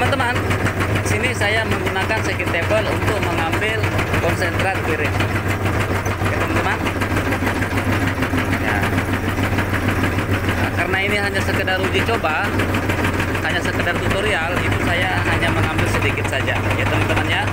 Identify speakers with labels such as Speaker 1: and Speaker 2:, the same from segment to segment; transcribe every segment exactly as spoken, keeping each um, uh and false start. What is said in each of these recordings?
Speaker 1: teman-teman, sini saya menggunakan second table untuk mengambil konsentrat pirit. Oke teman-teman. Ya. Nah, karena ini hanya sekedar uji coba, hanya sekedar tutorial, itu saya hanya mengambil sedikit saja, ya teman-teman ya.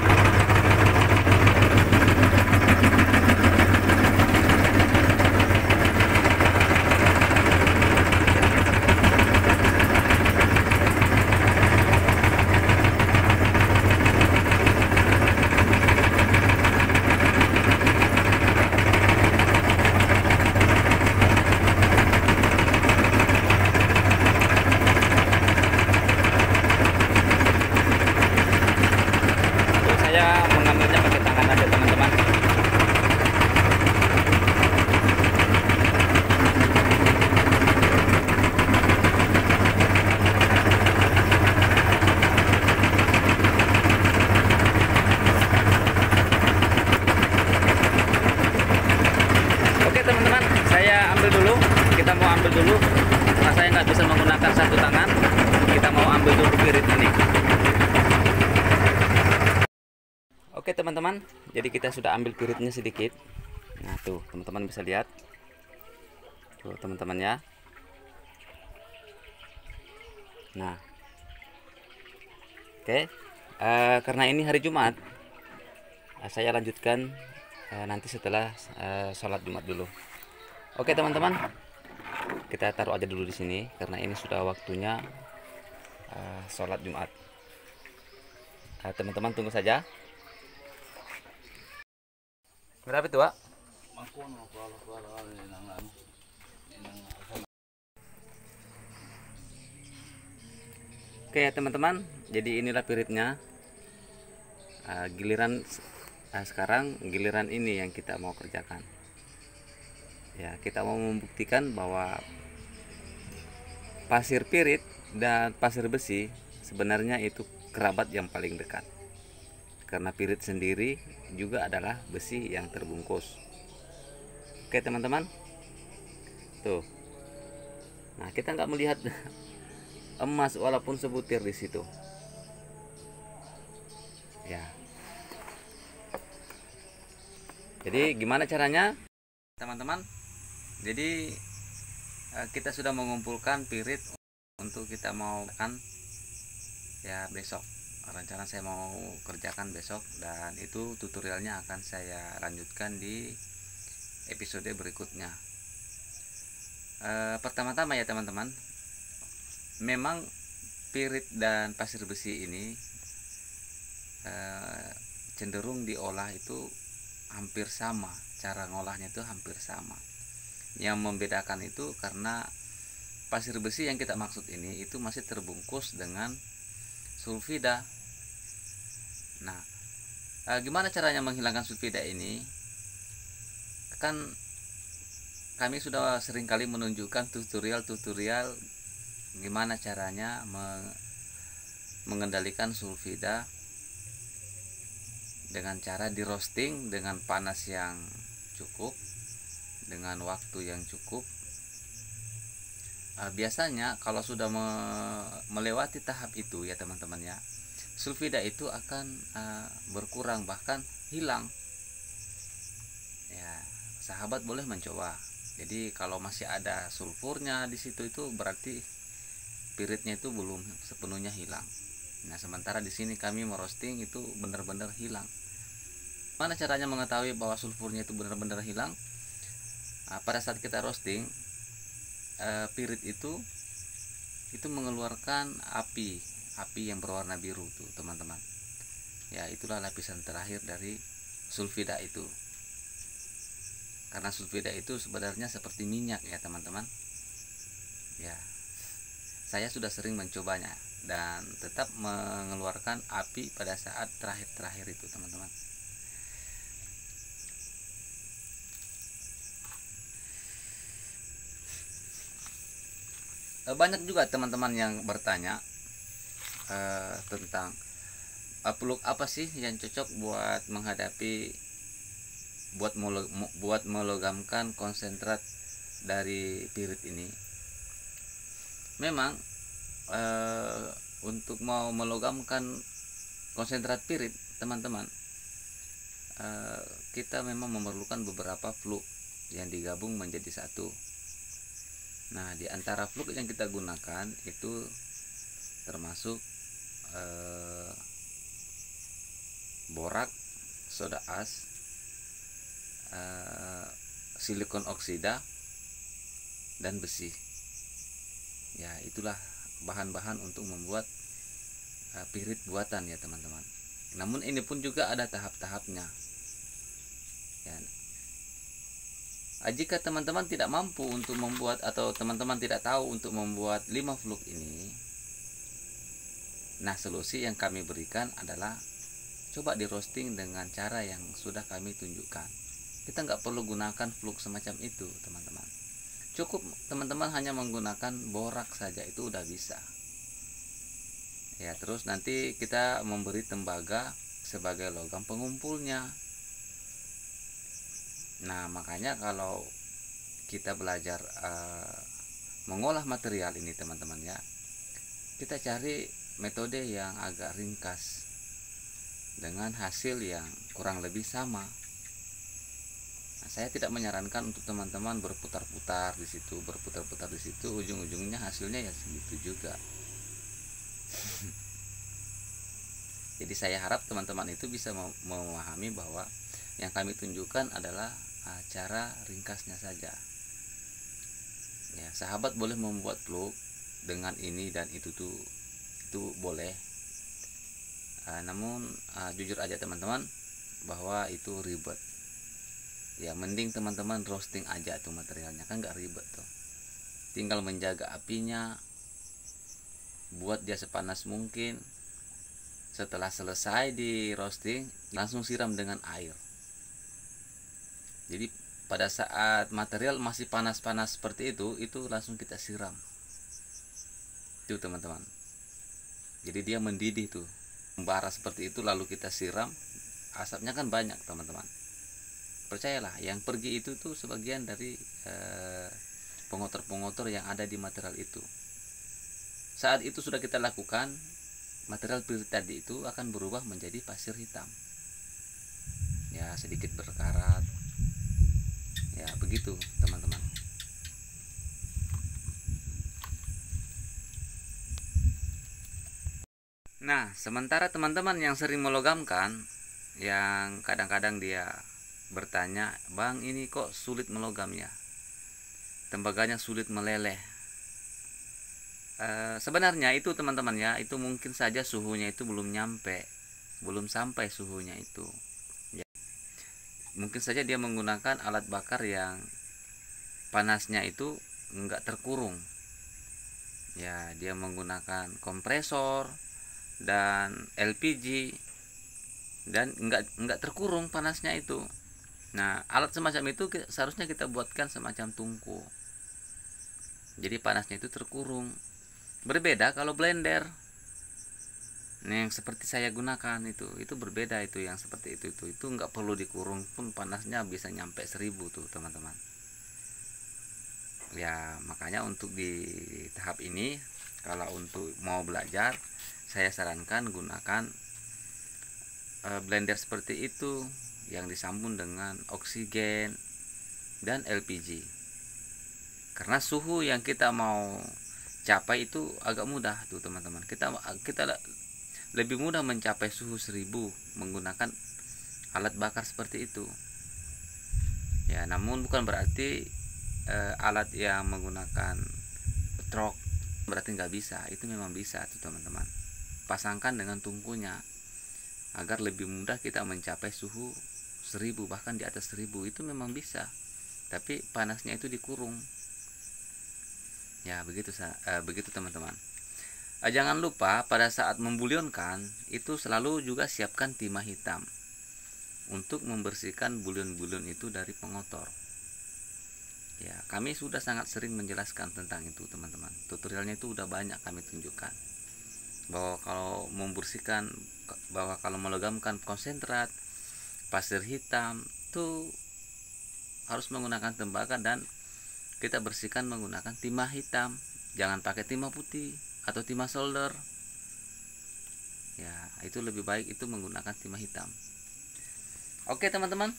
Speaker 1: Saya mengambilnya pakai tangan aja teman-teman. Oke teman-teman, saya ambil dulu. Kita mau ambil dulu. Karena saya nggak bisa menggunakan satu tangan, kita mau ambil dulu pirit ini. Oke teman-teman, jadi kita sudah ambil piritnya sedikit. Nah tuh teman-teman bisa lihat tuh teman-teman ya. Nah oke, uh, karena ini hari Jumat, uh, saya lanjutkan uh, nanti setelah uh, sholat Jumat dulu. Oke teman-teman, kita taruh aja dulu di sini karena ini sudah waktunya uh, sholat Jumat. Teman-teman uh, tunggu saja. Berapa itu, Pak? Oke teman-teman, jadi inilah piritnya. uh, Giliran uh, sekarang giliran ini yang kita mau kerjakan. Ya, kita mau membuktikan bahwa pasir pirit dan pasir besi sebenarnya itu kerabat yang paling dekat. Karena pirit sendiri juga adalah besi yang terbungkus. Oke teman-teman, tuh. Nah kita nggak melihat emas walaupun sebutir di situ. Ya. Jadi gimana caranya, teman-teman? Jadi kita sudah mengumpulkan pirit untuk kita mau kan ya besok. Rencana saya mau kerjakan besok, dan itu tutorialnya akan saya lanjutkan di episode berikutnya. E, pertama-tama ya teman-teman, memang pirit dan pasir besi ini e, cenderung diolah itu hampir sama, cara ngolahnya itu hampir sama. Yang membedakan itu karena pasir besi yang kita maksud ini itu masih terbungkus dengan sulfida. Nah, eh, gimana caranya menghilangkan sulfida ini? Kan kami sudah seringkali menunjukkan tutorial-tutorial gimana caranya me mengendalikan sulfida dengan cara di roasting dengan panas yang cukup, dengan waktu yang cukup. Eh, biasanya kalau sudah me melewati tahap itu ya teman-teman ya, sulfida itu akan uh, berkurang bahkan hilang. Ya, sahabat boleh mencoba. Jadi kalau masih ada sulfurnya di situ itu berarti piritnya itu belum sepenuhnya hilang. Nah, sementara di sini kami merosting itu benar-benar hilang. Mana caranya mengetahui bahwa sulfurnya itu benar-benar hilang? Nah, pada saat kita roasting, uh, pirit itu itu mengeluarkan api. api yang berwarna biru tuh teman-teman ya, itulah lapisan terakhir dari sulfida itu. Karena sulfida itu sebenarnya seperti minyak ya teman-teman ya, saya sudah sering mencobanya dan tetap mengeluarkan api pada saat terakhir-terakhir itu teman-teman. Banyak juga teman-teman yang bertanya Uh, tentang uh, peluk apa sih yang cocok buat menghadapi buat melo, buat melogamkan konsentrat dari pirit ini. Memang uh, untuk mau melogamkan konsentrat pirit teman-teman, uh, kita memang memerlukan beberapa fluk yang digabung menjadi satu. Nah, di antara fluk yang kita gunakan itu termasuk uh, borak, soda as, uh, silikon oksida, dan besi. Ya, itulah bahan-bahan untuk membuat uh, pirit buatan ya teman-teman. Namun ini pun juga ada tahap-tahapnya ya. Jika teman-teman tidak mampu untuk membuat, atau teman-teman tidak tahu untuk membuat lima fluk ini, nah solusi yang kami berikan adalah coba di roasting dengan cara yang sudah kami tunjukkan. Kita nggak perlu gunakan fluk semacam itu teman-teman. Cukup teman-teman hanya menggunakan borak saja, itu udah bisa ya. Terus nanti kita memberi tembaga sebagai logam pengumpulnya. Nah, makanya kalau kita belajar uh, mengolah material ini teman-teman ya, kita cari metode yang agak ringkas dengan hasil yang kurang lebih sama. Nah, saya tidak menyarankan untuk teman-teman berputar-putar di situ, berputar-putar di situ, ujung-ujungnya hasilnya ya segitu juga. Jadi saya harap teman-teman itu bisa memahami bahwa yang kami tunjukkan adalah uh, cara ringkasnya saja. Ya, sahabat boleh membuat fluk dengan ini dan itu tuh itu boleh. Uh, namun uh, jujur aja teman-teman bahwa itu ribet. Ya, mending teman-teman roasting aja tuh materialnya, kan nggak ribet tuh. Tinggal menjaga apinya, buat dia sepanas mungkin. Setelah selesai di roasting, langsung siram dengan air. Jadi pada saat material masih panas-panas seperti itu, itu langsung kita siram. Itu teman-teman. Jadi dia mendidih tuh, membara seperti itu, lalu kita siram, asapnya kan banyak teman-teman. Percayalah, yang pergi itu tuh sebagian dari eh, pengotor-pengotor yang ada di material itu. Saat itu sudah kita lakukan, material pirit tadi itu akan berubah menjadi pasir hitam. Ya, sedikit berkarat. Ya, begitu teman-teman. Nah, sementara teman-teman yang sering melogamkan, yang kadang-kadang dia bertanya, "Bang, ini kok sulit melogamnya? Tembaganya sulit meleleh." E, sebenarnya itu teman-teman ya, itu mungkin saja suhunya itu belum nyampe, belum sampai suhunya itu. Ya. Mungkin saja dia menggunakan alat bakar yang panasnya itu enggak terkurung. Ya, dia menggunakan kompresor dan L P G dan enggak enggak terkurung panasnya itu. Nah, alat semacam itu seharusnya kita buatkan semacam tungku. Jadi panasnya itu terkurung. Berbeda kalau blender. Nah, yang seperti saya gunakan itu, itu berbeda itu yang seperti itu itu itu enggak perlu dikurung pun panasnya bisa nyampe seribu tuh teman-teman. Ya, makanya untuk di tahap ini, kalau untuk mau belajar, saya sarankan gunakan uh, blender seperti itu yang disambung dengan oksigen dan L P G. Karena suhu yang kita mau capai itu agak mudah tuh teman-teman. Kita kita lebih mudah mencapai suhu seribu menggunakan alat bakar seperti itu. Ya, namun bukan berarti eh, alat yang menggunakan trok berarti nggak bisa. Itu memang bisa tuh teman-teman. Pasangkan dengan tungkunya agar lebih mudah kita mencapai suhu seribu, bahkan di atas seribu itu memang bisa. Tapi panasnya itu dikurung. Ya, begitu eh, begitu teman-teman. Eh, jangan lupa pada saat membulionkan itu selalu juga siapkan timah hitam untuk membersihkan bulion-bulion itu dari pengotor. Ya, kami sudah sangat sering menjelaskan tentang itu teman-teman. Tutorialnya itu udah banyak kami tunjukkan. Bahwa kalau membersihkan, bahwa kalau melegamkan konsentrat pasir hitam itu harus menggunakan tembaga dan kita bersihkan menggunakan timah hitam. Jangan pakai timah putih atau timah solder. Ya, itu lebih baik itu menggunakan timah hitam. Oke teman-teman,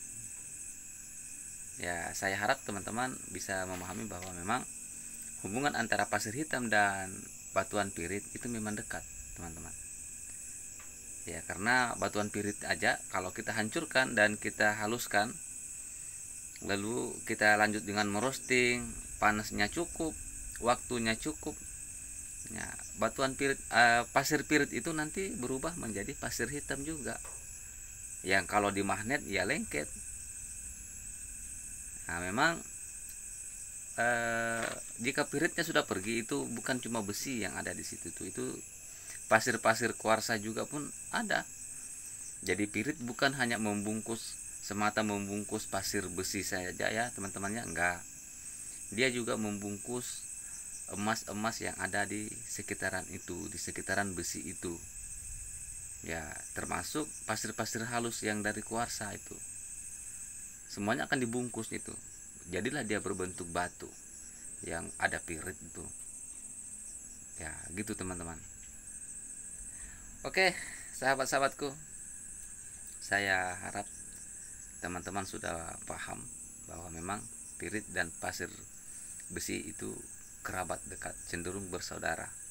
Speaker 1: ya saya harap teman-teman bisa memahami bahwa memang hubungan antara pasir hitam dan batuan pirit itu memang dekat teman-teman. Ya, karena batuan pirit aja kalau kita hancurkan dan kita haluskan, lalu kita lanjut dengan merosting, panasnya cukup, waktunya cukup, ya, batuan pirit, uh, pasir pirit itu nanti berubah menjadi pasir hitam juga, yang kalau di magnet ya lengket. Nah memang uh, jika piritnya sudah pergi, itu bukan cuma besi yang ada di situ tuh, itu pasir-pasir kuarsa juga pun ada. Jadi pirit bukan hanya membungkus, semata membungkus pasir besi saja ya teman-temannya, enggak. Dia juga membungkus emas-emas yang ada di sekitaran itu, di sekitaran besi itu. Ya, termasuk pasir-pasir halus yang dari kuarsa itu. Semuanya akan dibungkus itu. Jadilah dia berbentuk batu yang ada pirit itu. Ya, gitu teman-teman. Oke, sahabat-sahabatku, saya harap teman-teman sudah paham bahwa memang pirit dan pasir besi itu kerabat dekat, cenderung bersaudara.